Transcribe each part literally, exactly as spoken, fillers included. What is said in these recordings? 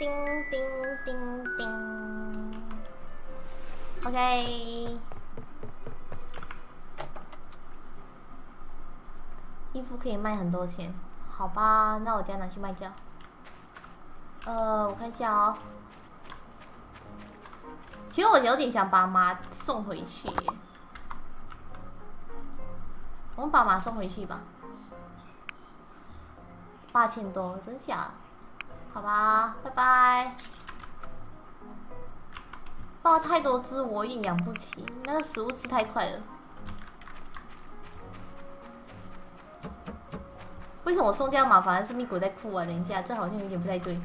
叮叮叮叮。OK。衣服可以卖很多钱，好吧？那我等下拿去卖掉。呃，我看一下哦。其实我有点想把马送回去耶。我们把马送回去吧。八千多，真假？好吧，拜拜。抱太多只我也养不起，那个食物吃太快了。为什么我送掉马反而是咪鬼在哭啊？等一下，这好像有点不太对。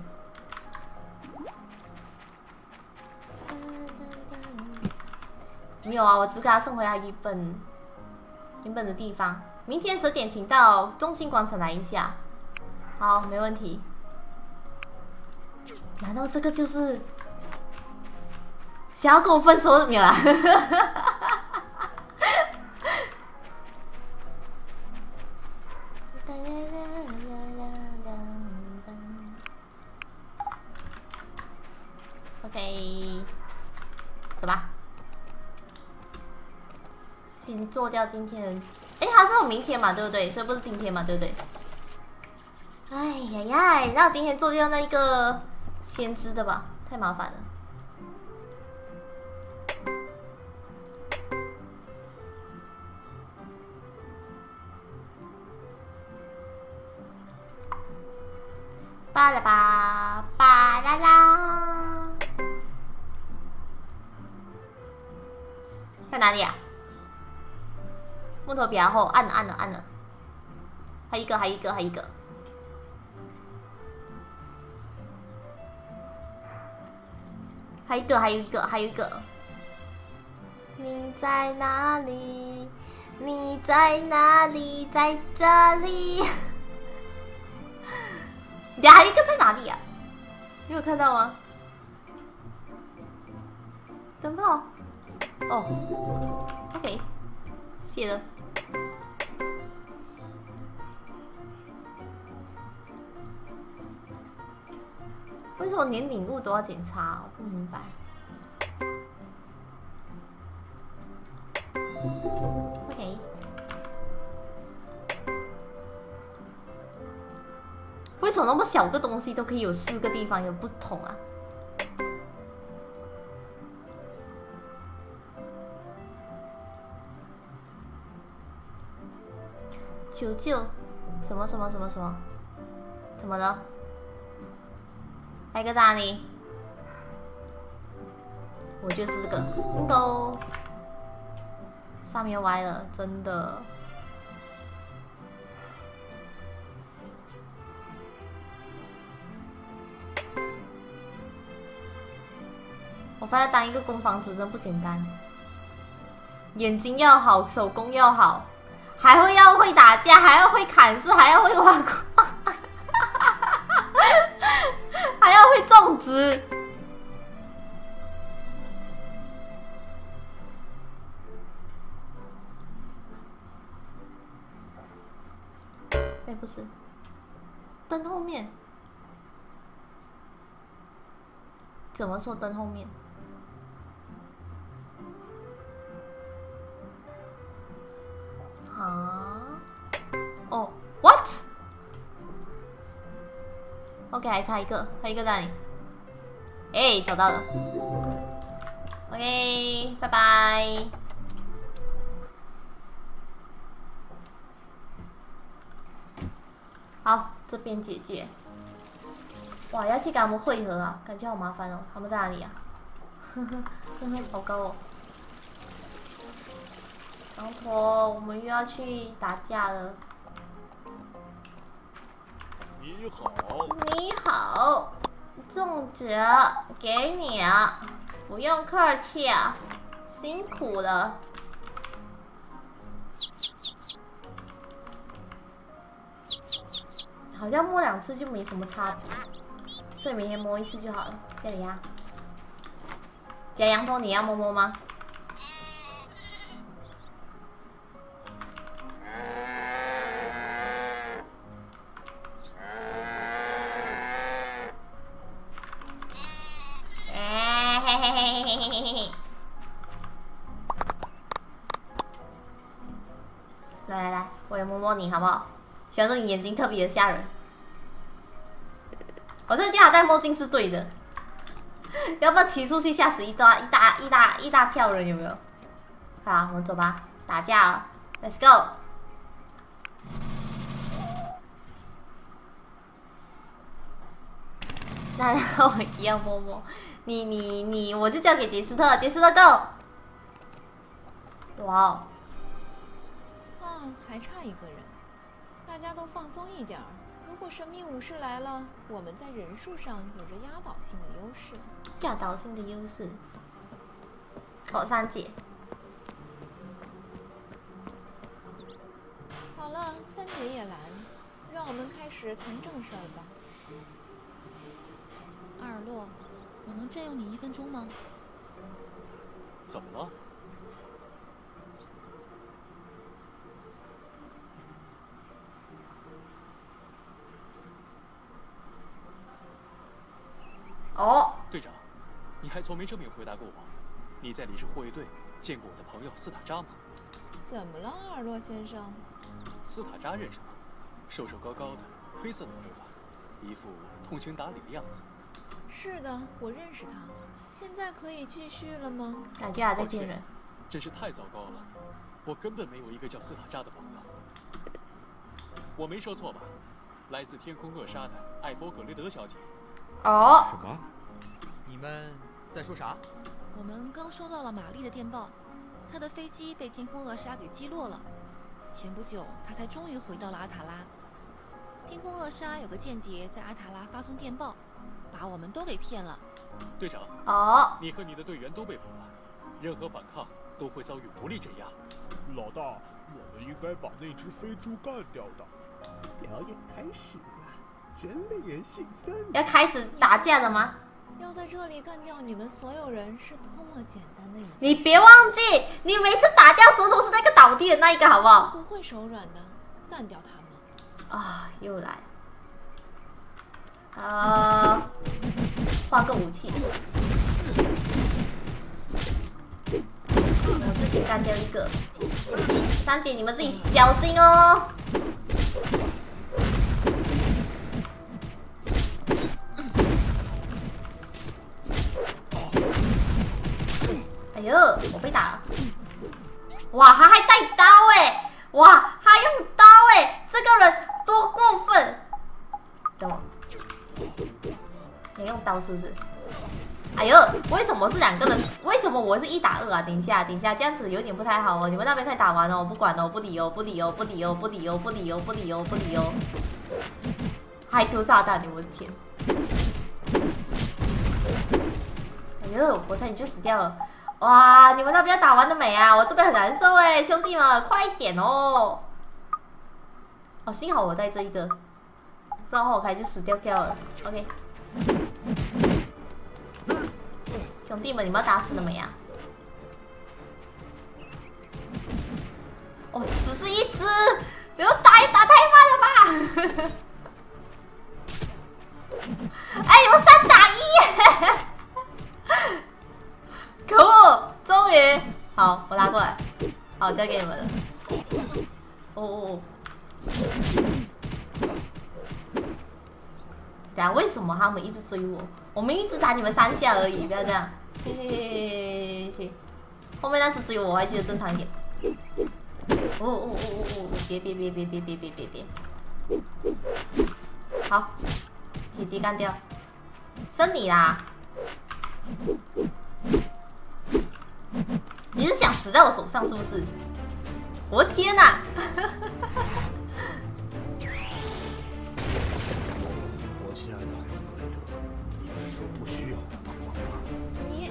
没有啊，我只给他送回他原本原本的地方。明天十点请到中心广场来一下。好，没问题。难道这个就是想要跟我分手没有啦？OK， 走吧。先做掉今天的，哎、欸，它是有明天嘛，对不对？所以不是今天嘛，对不对？哎呀呀，那我今天做掉那一个先知的吧，太麻烦了。巴拉巴巴啦啦，在哪里啊？木头比较厚，按了按了按了，还一个还一个还一个，还一个还有一个还有一个。你在哪里？你在哪里？在这里。你还有一个在哪里啊？你有看到吗？灯泡。哦 ，OK， 谢了。为什么连领物都要检查？我不明白。OK。为什么那么小个东西都可以有四个地方有不同啊？求救！什么什么什么什么？怎么了？还有一个在哪里？我就是这个 bingo， 上面歪了，真的。我发现当一个工坊主真不简单，眼睛要好，手工要好，还会要会打架，还要会砍树，还要会挖矿，还要会种植。哎，不是，灯后面。怎么说灯后面？啊？哦 ，what？ OK， 还差一个，还有一个在哪里？哎，找到了。OK， 拜拜。好，这边解决。哇，要去跟他们会合啊，感觉好麻烦哦。他们在哪里啊？呵呵呵呵，好高哦。羊驼，我们又要去打架了。 你好。 你好，粽子给你啊，不用客气啊，辛苦了。好像摸两次就没什么差别，所以每天摸一次就好了。这里啊，假羊驼，你要摸摸吗？ 你好不好？喜欢这种眼睛特别的吓人。我就觉得他戴墨镜是对的。要不要骑出去吓死一大一大一大一大票人？有没有？好，我们走吧，打架了 ，Let's go。那我一样摸摸，你你你，我就交给杰斯特，杰斯特 go。哇哦！ 啊，还差一个人，大家都放松一点儿。如果神秘武士来了，我们在人数上有着压倒性的优势。 压倒性的优势。哦，三姐。 好了，三姐也来了，让我们开始谈正事儿吧。 阿尔洛，我能占用你一分钟吗？ 怎么了？ 哦， 队长，你还从没正面回答过我。你在理事护卫队见过我的朋友斯塔扎吗？ 怎么了，阿尔洛先生？ 斯塔扎认识吗？瘦瘦高高的，黑色的头发，一副通情达理的样子。 是的，我认识他。现在可以继续了吗？ 感觉还在见人。 真是太糟糕了，我根本没有一个叫斯塔扎的朋友。我没说错吧？来自天空扼杀的艾佛葛雷德小姐。 哦。 什么？你们在说啥？ 我们刚收到了玛丽的电报，她的飞机被天空扼杀给击落了。前不久，她才终于回到了阿塔拉。天空扼杀有个间谍在阿塔拉发送电报，把我们都给骗了。 队长， 哦， 你和你的队员都被捕了，任何反抗都会遭遇武力镇压。 老大，我们应该把那只飞猪干掉的。 表演开始了，真令人兴奋。 要开始打架了吗？ 要在这里干掉你们所有人是多么简单的一件事。 你别忘记，你每次打架时候都是那个倒地的那一个，好不好？ 不会手软的，干掉他们。 啊，又来。啊，换个武器。我自己干掉一个。三姐，你们自己小心哦。哎呦，我被打了！哇，他还带刀哎！哇，他用刀哎！这个人多过分！等我，你用刀是不是？哎呦，为什么是两个人？为什么我是一打二啊？等一下，等一下，这样子有点不太好哦。你们那边快打完了，我不管了，我不理哦，不理哦，不理哦，不理哦，不理哦，不理哦，不理哦！还丢炸弹，我的天！哎呦，我差点就死掉了！哇，你们那边打完了没啊？我这边很难受哎，兄弟们，快一点哦！哦，幸好我带这一个，不然的话我开就死掉掉了。OK， 兄弟们，你们打死了没啊？哦，只是一只，你们打也打太慢了吧！哎，你们三打一！可恶！终于，好，我拉过来，好，交给你们了。哦哦哦！等下为什么他们一直追我？我们一直打你们三下而已，不要这样。嘿嘿嘿嘿，后面那只追我，我还觉得正常一点。哦哦哦哦哦！别别别别别别别别别！好，姐姐干掉，剩你啦！你是想死在我手上是不是？我的天哪！ 我亲爱的艾弗格雷德，你不是说不需要我的帮忙吗？ 你，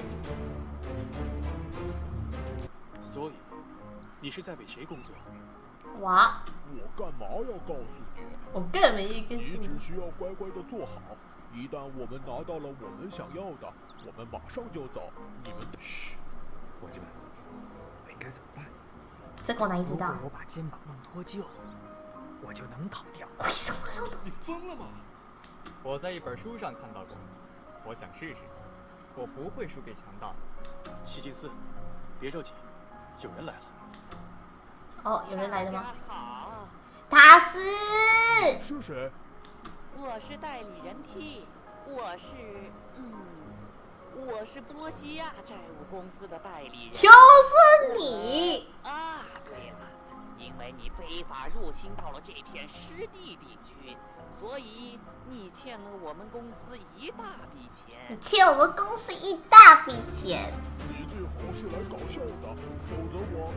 所以，你是在为谁工作？ 哇！ 我干嘛要告诉你？ 我更没一个你数。 只需要乖乖的做好。一旦我们拿到了我们想要的，我们马上就走。你们嘘，伙计们，我应该怎么办？ 这个我哪里知道？ 如果我把肩膀弄脱臼，我就能逃掉。 为什么要？ 你疯了吗？ 我在一本书上看到过，我想试试，我不会输给强盗的。 希金斯，别着急，有人来了。 哦，有人来了吗？ 好， 他斯。 是谁？ 我是代理人 T， 我是嗯，我是波西亚债务公司的代理人。 就是你啊！对了，因为你非法入侵到了这片湿地地区，所以你欠了我们公司一大笔钱。 你欠我们公司一大笔钱。 你最好是来搞笑的，否则我……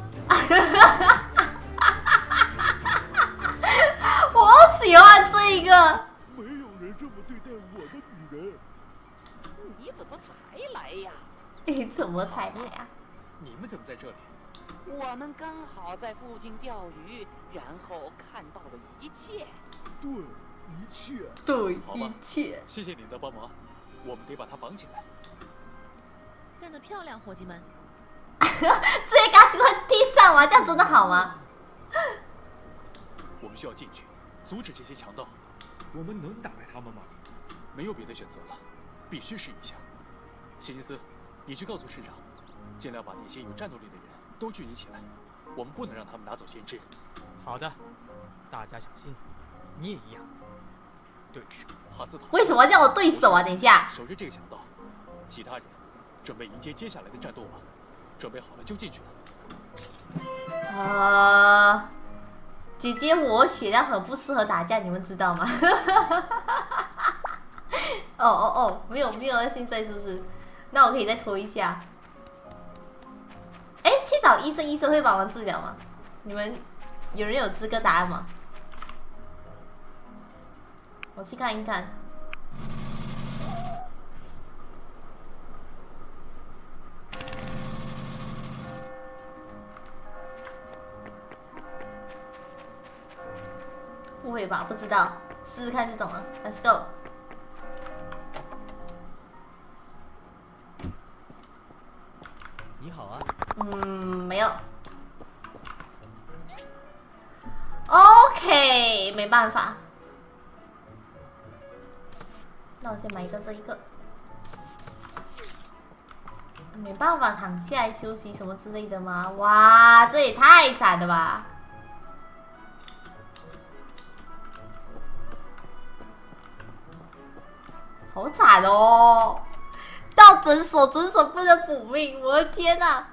我喜欢这个。 没有人这么对待我的女人。 你怎么才来呀？ 你怎么才来呀？ 你们怎么在这里？ 我们刚好在附近钓鱼，然后看到了一切。 对，一切。 对， 一切。 谢谢你们的帮忙，我们得把他绑起来。 干得漂亮，伙计们！ 直接给他丢在地上吗？这样真的好吗？ 我们需要进去，阻止这些强盗。 我们能打败他们吗？ 没有别的选择了，必须试一下。谢金斯，你去告诉市长，尽量把那些有战斗力的人都聚集起来，我们不能让他们拿走先知。 好的，大家小心，你也一样。对手哈斯塔， 为什么叫我对手啊？等一下， 守着这个强盗，其他人准备迎接接下来的战斗吧。准备好了就进去了。 呃，姐姐我血量很不适合打架，你们知道吗？哦哦哦，没有没有了，现在是不是？那我可以再拖一下。哎，去找医生，医生会帮忙治疗吗？你们有人有资格答案吗？我去看一看。不会吧？不知道，试试看就懂了。Let's go。 你好啊。 嗯，没有。OK， 没办法。那我先买一个这一个。没办法躺下来休息什么之类的吗？哇，这也太惨了吧！好惨哦！到诊所，诊所不能补命，我的天哪！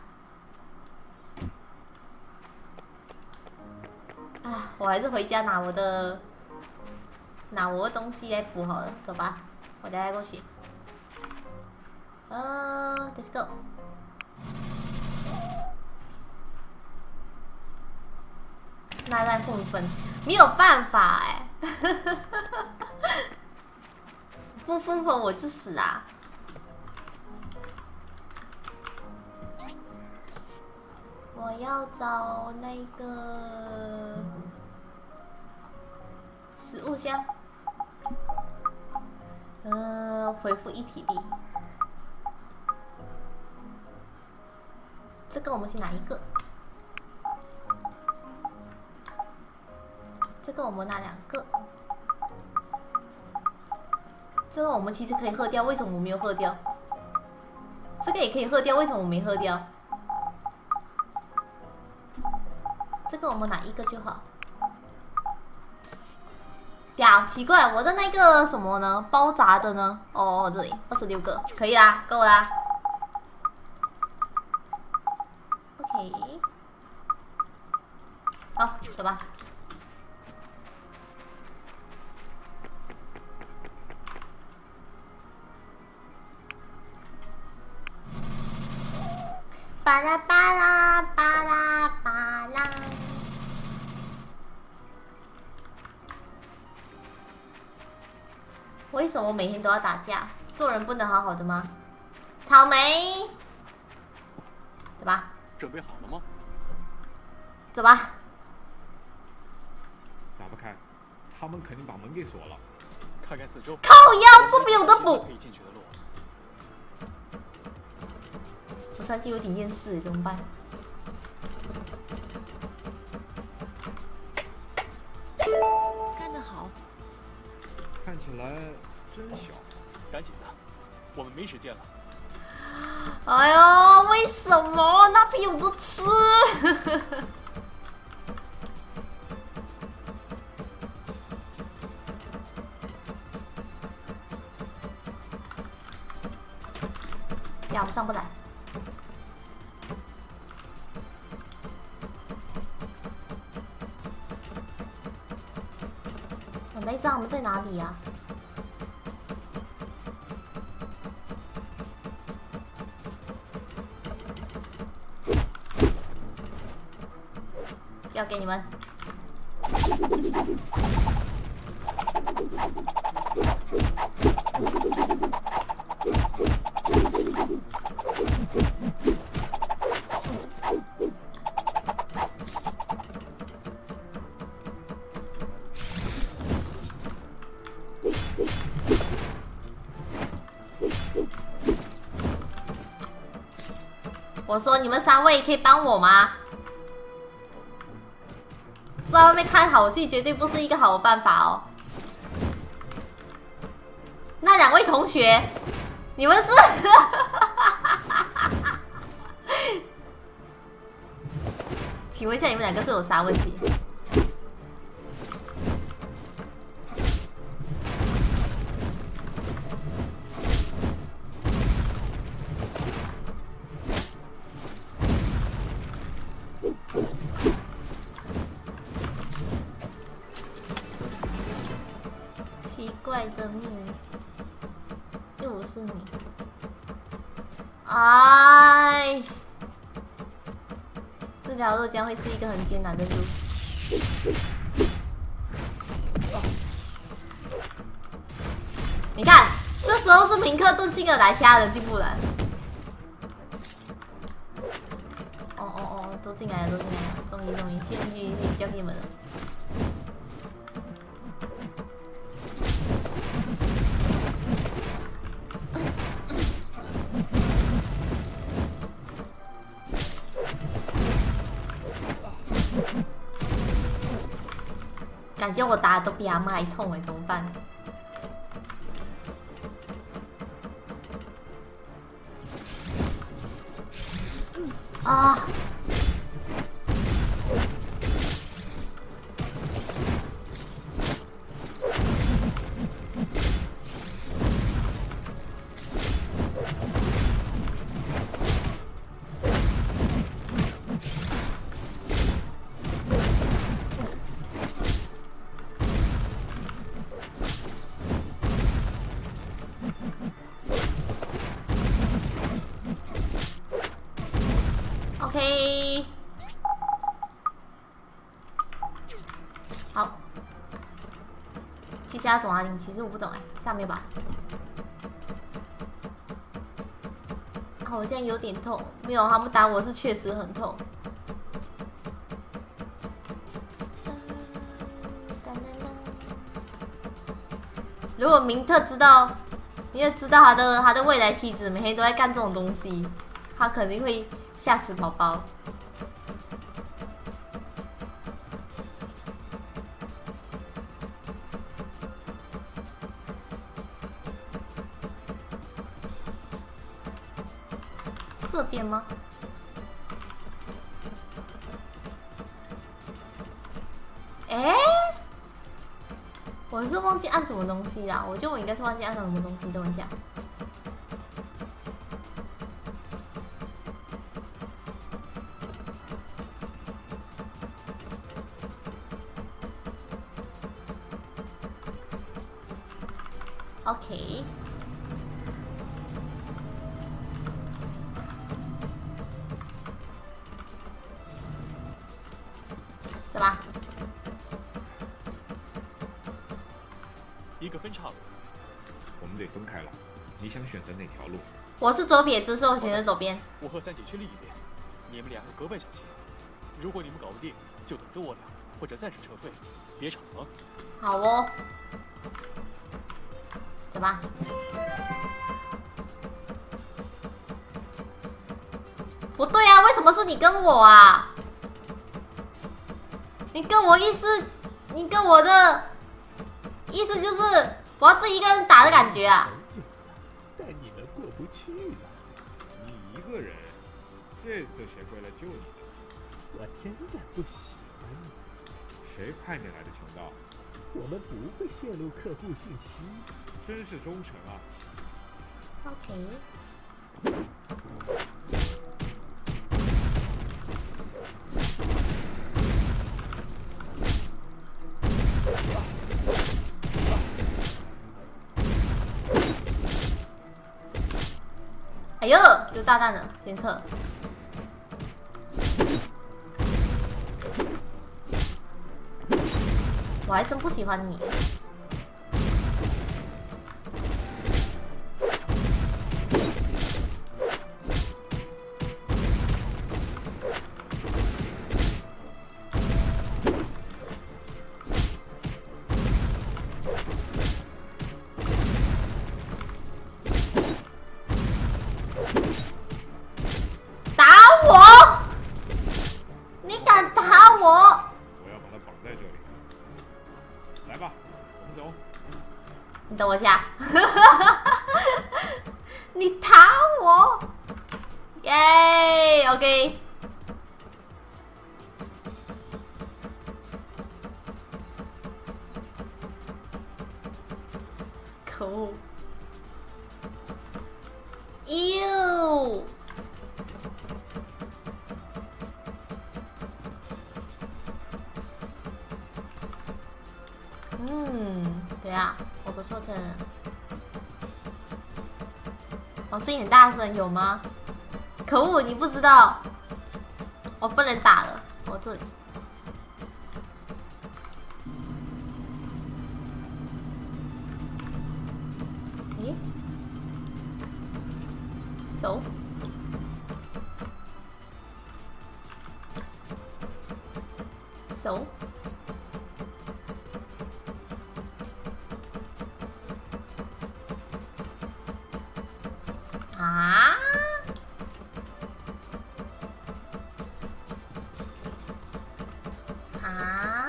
啊，我还是回家拿我的拿我的东西来补好了，走吧，我等下过去。呃 ，Let's go。那在混分，没有办法哎。不分粉我就死啊！我要找那个食物箱，嗯、呃，恢复一体力。这个我们先拿一个，这个我们拿两个。这个我们其实可以喝掉，为什么我没有喝掉？这个也可以喝掉，为什么我没喝掉？这个我们拿一个就好。屌，奇怪，我的那个什么呢？包扎的呢？哦，这里二十六个，可以啦，够啦。OK， 好，走吧。巴拉巴拉巴拉巴拉，为什么每天都要打架？做人不能好好的吗？草莓，走吧。 准备好了吗？ 走吧。 打不开，他们肯定把门给锁了。 看看四周。 靠腰，这边有的补。 可以进去的路。 我突然间有点厌世，怎么办？ 干得好！ 看起来真小。 赶紧的，我们没时间了。 哎呦，为什么那边有的吃？ 呀，我上不来。我那张我们在哪里呀、啊？交给你们。我说你们三位可以帮我吗？在外面看好戏绝对不是一个好的办法哦。那两位同学，你们是？请问一下，你们两个是有啥问题？奇怪的蜜，又不是你。哎。这条路将会是一个很艰难的路。哦、你看，这时候是明克顿进而来，其他人进不来。哦哦哦，都进来了，都进来了，终于终于，去去去，交给你们了。感觉我打的都比阿妈还痛哎，怎么办？啊！OK， 好，接下来走哪里？其实我不懂哎，上面吧。好像有点痛，没有他们打我是确实很痛。如果明特知道，你也知道他的他的未来妻子每天都在干这种东西，他肯定会。吓死宝宝！这边吗？哎，我是忘记按什么东西啦，我觉得我应该是忘记按什么东西，等一下。OK， 走吧。 一个分岔路， 我们得分开了。你想选择哪条路？ 我是左撇子，所以我选择左边。 我和三姐去另一边，你们两个格外小心。如果你们搞不定，就等着我俩，或者暂时撤退，别吵了。 好哦。走吧。不对啊，为什么是你跟我啊？你跟我意思，你跟我的意思就是我要自己一个人打的感觉啊。 但你们过不去了。 你一个人，这次谁会来救你的？ 我真的不喜欢你。 谁派你来的强盗？ 我们不会泄露客户信息。 真是忠诚啊。 OK。 哎呦，有炸弹了，先撤。我还真不喜欢你。打我！你敢打我？ 我要把他绑在这里。来吧，我们走。 你等我一下，你打我，耶 ，OK。可恶！哟。嗯，对啊，我做错的。我声音很大声，有吗？可恶，你不知道，我不能打了，我这里。诶，手。手。啊！啊！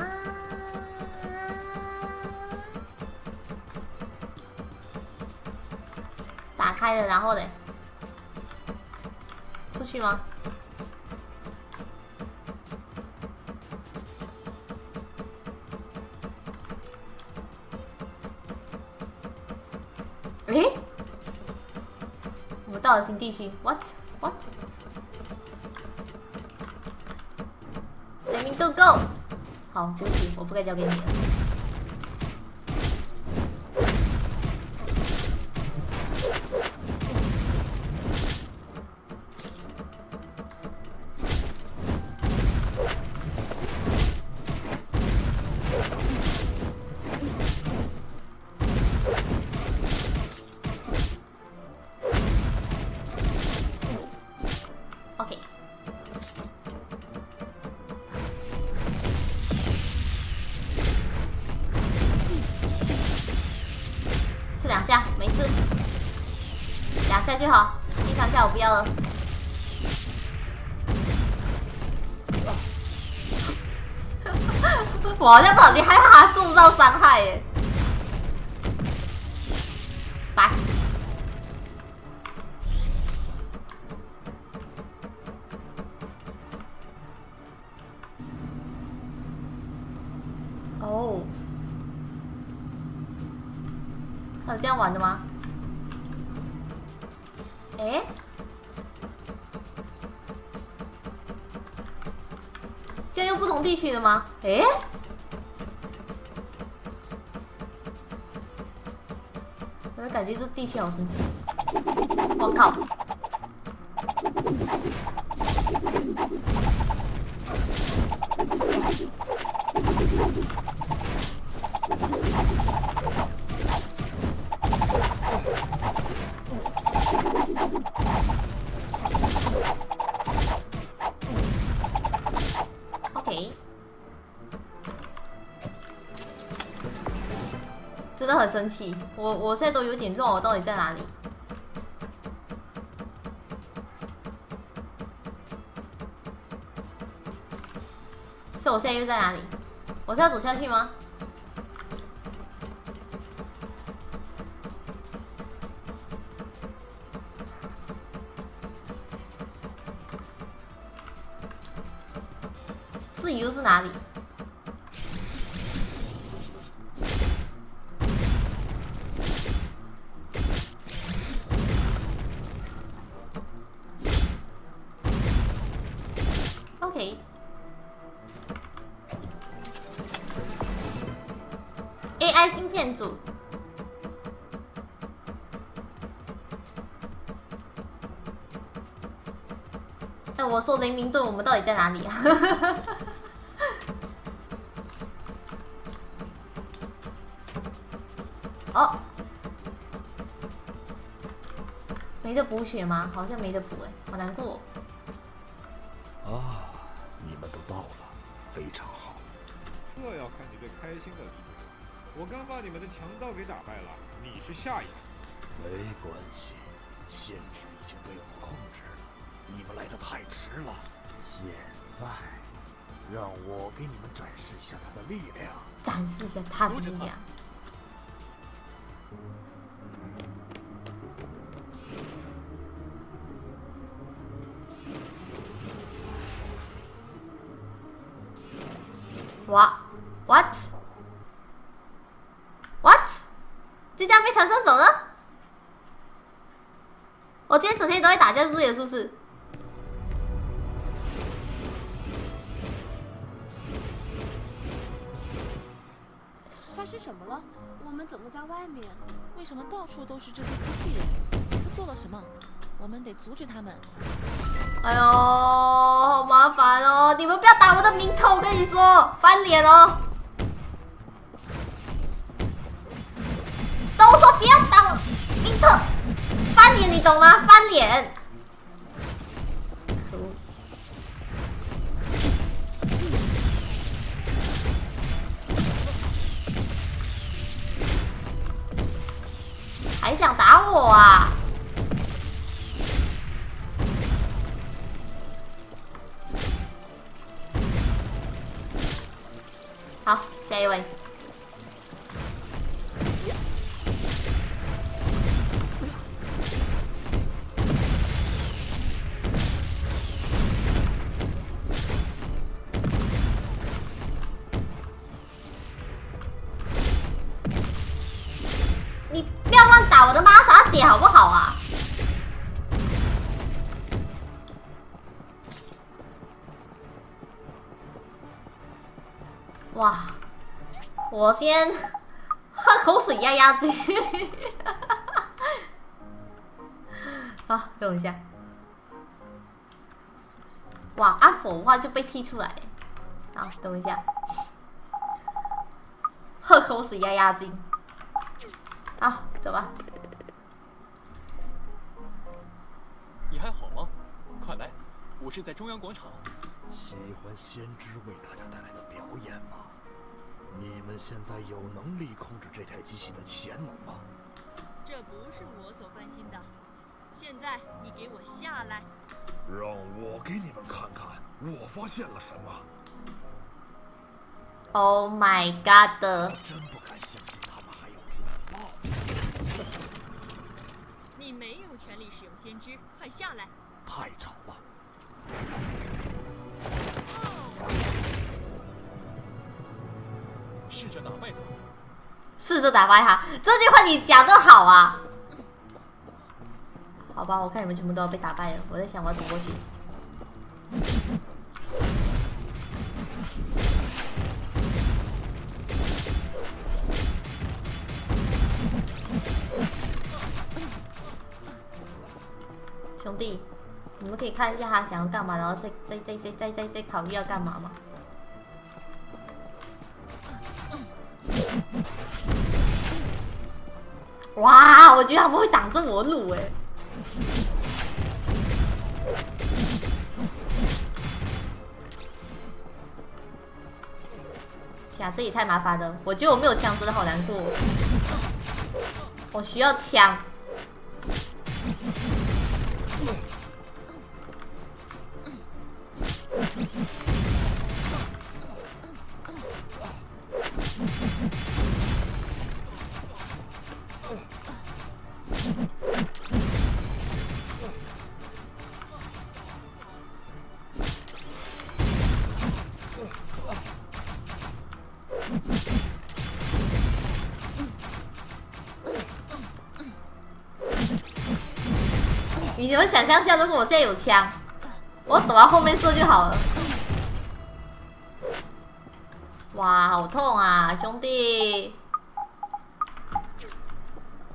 打开了，然后嘞，出去吗？诶？我到了新地区 ，what what？ 雷鸣豆 go， 好，对不起，我不该交给你的。OK。吃两下，没事。两下就好，第三下我不要了。我好像不小心害他受到伤害耶。来。哦，还有这样玩的吗？哎，这样又不同地区的吗？哎，我感觉这地区好神奇。我靠！真的很生气，我我现在都有点乱，我到底在哪里？所以我现在又在哪里？我是要走下去吗？自己又是哪里？ 骗组。哎，我说雷明顿，我们到底在哪里啊？哦，没得补血吗？好像没得补哎，好难过。 啊，你们都到了，非常好。 这要看你对开心的理解。我刚把你们的强盗给打败了，你是下一个。 没关系，限制已经被我控制了，你们来的太迟了。现在，让我给你们展示一下他的力量。 展示一下他的力量。哇 ，what what？ 就这样被传送走了？我今天整天都在打架，是不是？ 发生什么了？我们怎么在外面？ 为什么到处都是这些机器人？他做了什么？我们得阻止他们。 哎呦，好麻烦哦！你们不要打我的名头，我跟你说，翻脸哦！都说不要打我名头，翻脸，你懂吗？翻脸！可恶！还想打我啊？好，下一位。你不要乱打我的玛莎姐好不好啊？哇！我先喝口水压压惊。好，等我一下。哇，按否的话就被踢出来。好，等我一下。喝口水压压惊。好，走吧。 你还好吗？快来，我是在中央广场。 喜欢先知为大家带来的表演吗？你们现在有能力控制这台机器的潜能吗？ 这不是我所关心的。现在你给我下来。 让我给你们看看我发现了什么。 Oh my god！ 真不敢相信他们还要给我报。 你没有权利使用先知，快下来！ 太吵了。 试着打败他。 试着打败他，这句话你讲得好啊！好吧，我看你们全部都要被打败了，我在想我要怎么过去。 兄弟，你们可以看一下他想要干嘛，然后再再再再再再再考虑要干嘛吗？哇，我觉得他们会挡着我的路哎！天啊，这也太麻烦了！我觉得我没有枪真的好难过，我需要枪。 你们想象一下，如果我现在有枪，我躲到后面射就好了。哇，好痛啊，兄弟！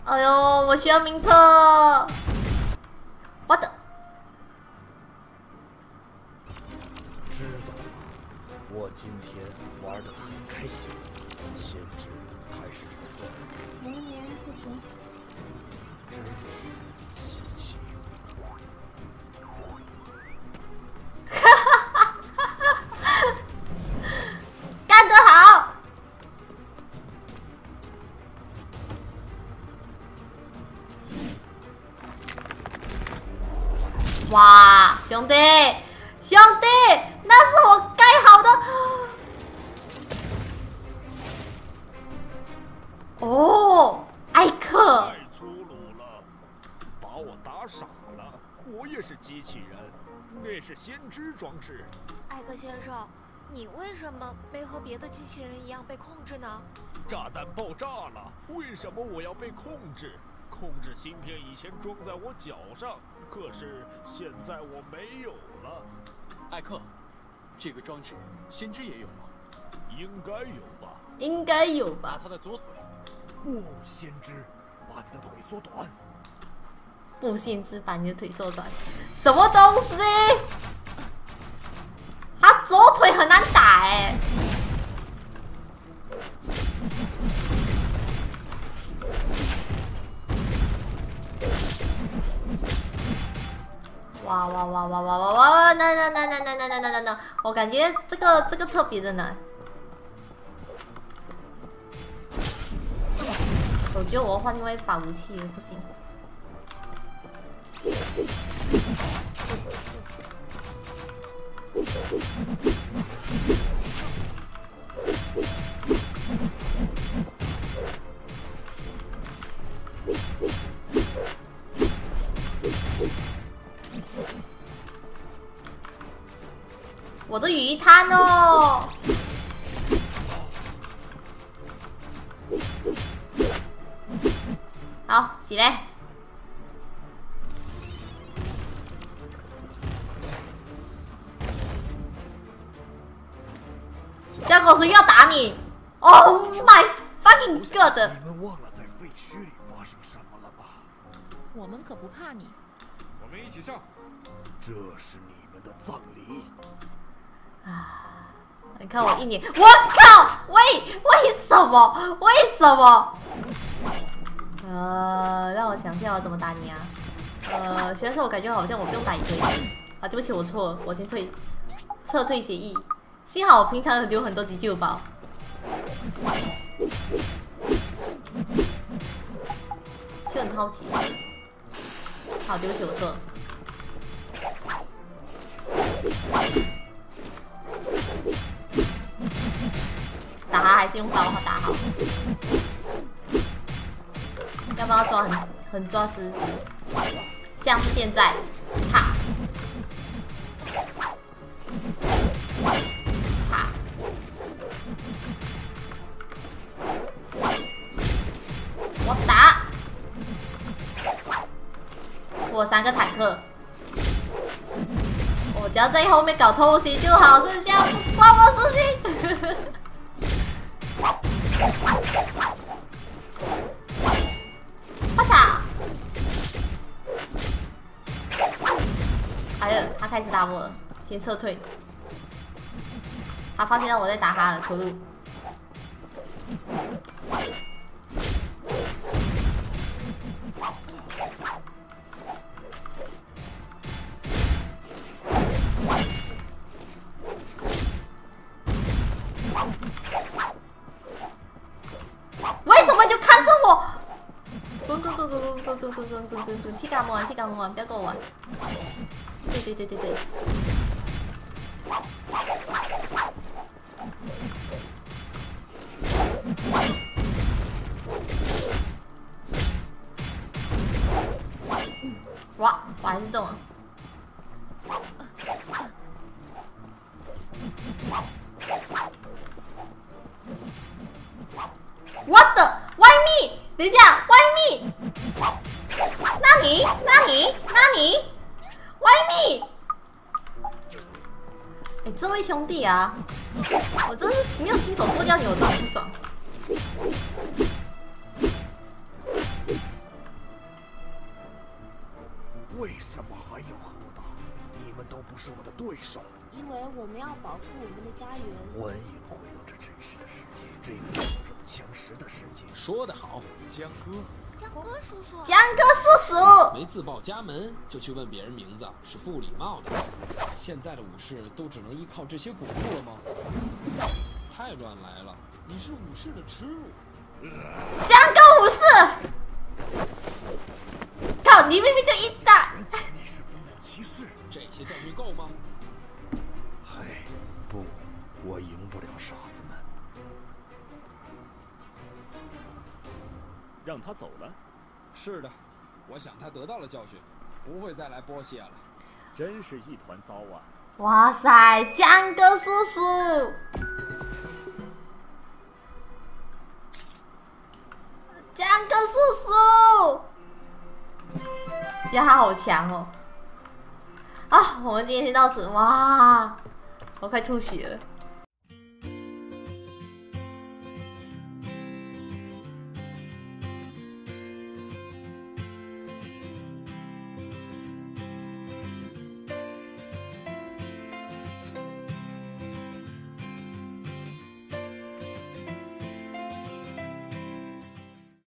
哎呦，我需要明特。我的。 知道了，我今天玩得很开心。先知还是角色， 绵绵不停。 真是稀奇。 哈哈哈哈哈！干得好！哇，兄弟，兄弟，那是我盖好的。哦，艾克。 太粗鲁了，把我打傻了。我也是机器人，那是先知装置。 艾克先生，你为什么没和别的机器人一样被控制呢？ 炸弹爆炸了，为什么我要被控制？控制芯片以前装在我脚上，可是现在我没有了。 艾克，这个装置先知也有吗？ 应该有吧。 应该有吧。 打他的左腿。 不，先知，把你的腿缩短。 不，先知，把你的腿缩短。什么东西？他左腿很难打哎、欸。哇哇哇哇哇哇哇！难难难难难难难难难难！我感觉这个这个特别的难。我觉得我要换另外一把武器不行。我的鱼摊哦！好，起来！不要跟我说又要打你 ！Oh my fucking god！ 你们忘了在废墟里发生什么了吧？ 我们可不怕你。 我们一起上。 这是你们的葬礼。 啊！你看我一年，我靠！为为什么？为什么？呃，让我想一下我怎么打你啊？呃，虽然说我感觉好像我不用打也可以啊，对不起，我错了，我先退，撤退协议。幸好我平常留很多急救包。就很好奇。好，对不起，我错了。打他还是用刀打好，要不要抓很很抓狮子？像是现在，啪啪，我打，我三个坦克。我只要在后面搞偷袭就好，剩下不关我事情。我操！哎呀，他开始打我了，先撤退。他发现到我在打他了，可恶！为什么就看着我？滚滚滚滚滚滚滚滚滚滚滚滚！去跟我们玩，去跟我们玩，不要跟我玩。对对对对对。哇，我还是中了。What the？ 外密？等一下，外密？那你？那你？那你？外密？哎，这位兄弟啊，我真是没有亲手剁掉你，我真的不爽。 为什么还要和我打？你们都不是我的对手。 因为我们要保护我们的家园。 欢迎回到这真实的世界，这个弱肉强食的世界。 说得好，江哥。 江哥叔叔。 江哥叔叔。 没自报家门就去问别人名字，是不礼貌的。现在的武士都只能依靠这些古物了吗？太乱来了！你是武士的耻辱。 江哥武士。靠，你明明就一打。 你是封建骑士。 这些教训够吗？ 嘿，不，我赢不了傻子们。 让他走了。 是的，我想他得到了教训，不会再来剥蟹了。 真是一团糟啊！ 哇塞，江哥叔叔，江哥叔叔，呀，他好强哦！啊，我们今天先到此，哇，我快吐血了。